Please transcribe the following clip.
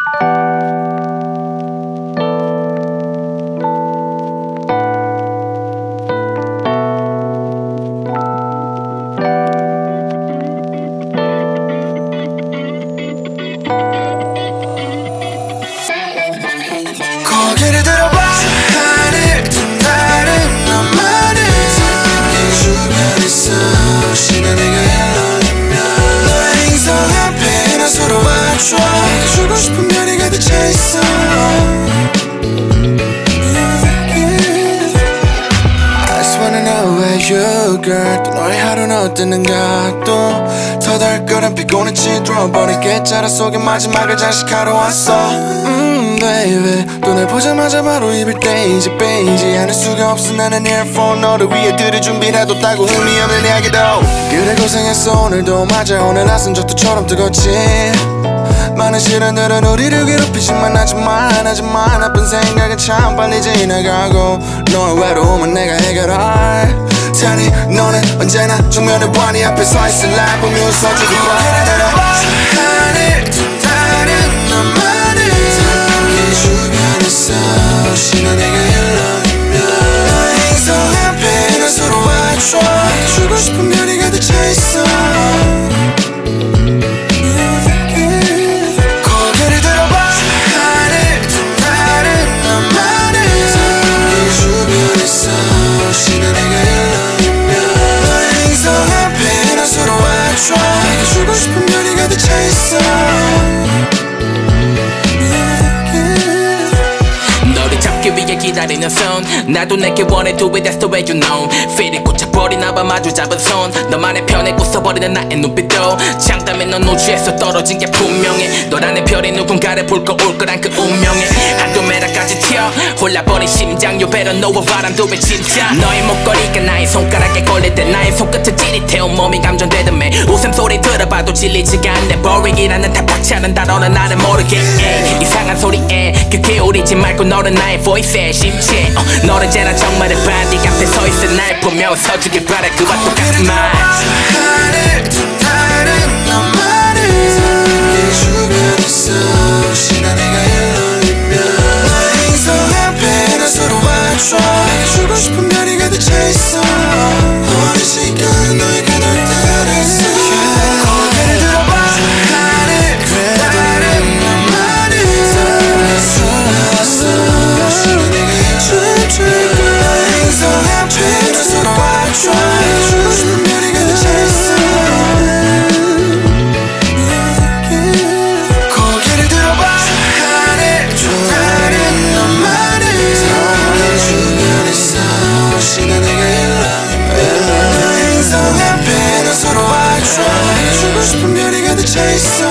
고개를 들어봐 하늘 든 다른 너만을 네 주변에서 신의 내가 일렁이면 너의 행성 앞에 나 서로 와줘 주고 싶은 별이 가득 차있어 I just wanna know where you girl 또 너의 하루는 어땠는가 또 터덜거린 피곤한 치드로 버린 깨자라 속에 마지막을 장식하러 왔어 baby 또 날 보자마자 바로 입을 떼이지 빼이지 않을 수가 없어 나는 earphone 너를 위해 들을 준비라도 따고 의미 없는 이야기도 그래 고생했어 오늘도 맞아 오늘 낮은 적도처럼 뜨겁지 많은 시련들은 우리를 괴롭히지만 하지만 나쁜 생각은 참 빨리 지나가고 너의 외로움은 내가 해결할 테니 너는 언제나 정면을 봐 네 앞에 서있을 날 보며 웃어주길 바래 하늘 든 다른 너만을 네 주변에서 신의 내가 일렁이면 너의 행성 앞에 나 서로 와줘 주고 싶은 별이 가득 차있어 고개를 들어봐 하늘 든 다른 너만을 네 주변에서 신의 내가 일렁이면 너의 행성 앞에 나 서로 와줘 주고 싶은 별이 가득 차있어 위에 기다리는 손 나도 내게 원해 do it that's the way you know feel이 꽂혀버리나 봐 마주 잡은 손 너만의 편에 웃어버리는 나의 눈빛도 장담해 넌 우주에서 떨어진 게 분명해 너라는 별이 누군가를 볼 거 올 거란 그 운명에 한도메라까지 튀어 홀라버린 심장 You better know what 바람도 왜 진짜 너의 목걸이가 나의 손가락에 걸릴 때 나의 손끝을 찌릿해 온몸이 감전되듯매 웃음소리 들어봐도 질리지가 않네 boring이라는 답답치 않은 단어는 나는 모르게 이상한 소리에 귀 기울이지 말고 너는 나의 voice에 심취해 너는 제나 정말의 반디 앞에 서있어 날 보며 서주길 바래 그와 똑같은 말 하늘 든 다른 너만을 네 주변에서 신의 내가 일렁이면 너의 행성 앞에 나 서로 와줘 주고 싶은 별이 가득 차있어 어느 시간 너의 가득 따라서 고개를 들어봐 하늘 든 다른 너만을 서러웠어 신의 내가 춤추고 너의 행성 앞에 나 서로 와줘 주고 싶은 별이 가득 차있어 고개를 들어봐 하늘 든 다른 너만을 내 주변에서 신의 내가 일렁이면 너의 행성 앞에 나 서로 와줘 주고 싶은 별이 가득 차있어